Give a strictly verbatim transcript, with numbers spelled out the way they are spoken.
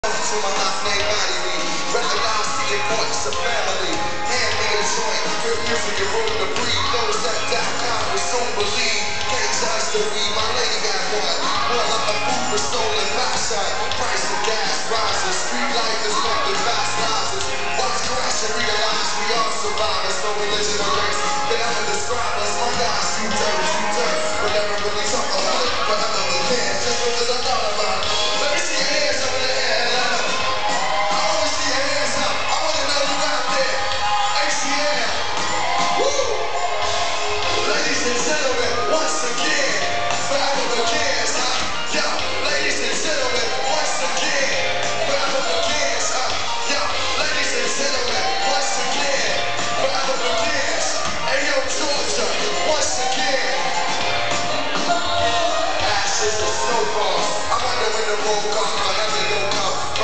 To my left name, body me. Recognize the importance of family. Hand me a joint, good music and room to breathe. Those that doubt God will soon believe. Can't judge the weed, my lady got one. Well, I'm a food for stolen my shot. Price of gas, rise.